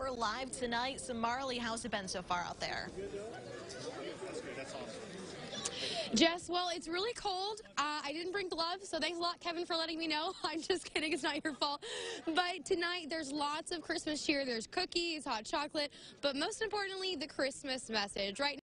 for live tonight. So Marley, how's it been so far out there? That's awesome. Jess, well, it's really cold. I didn't bring gloves, so thanks a lot, Kevin, for letting me know. I'm just kidding. It's not your fault. But tonight, there's lots of Christmas cheer. There's cookies, hot chocolate, but most importantly, the Christmas message. Right